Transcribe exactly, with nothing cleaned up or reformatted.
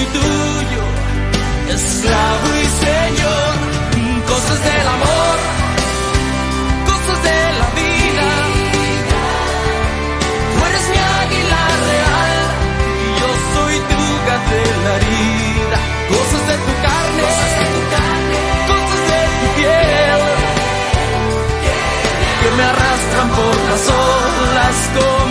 tuyo, esclavo y señor. Cosas del amor, cosas de la vida. Tú eres mi águila real y yo soy tu gatela herida. Cosas de tu carne, cosas de tu piel, que me arrastran por las olas como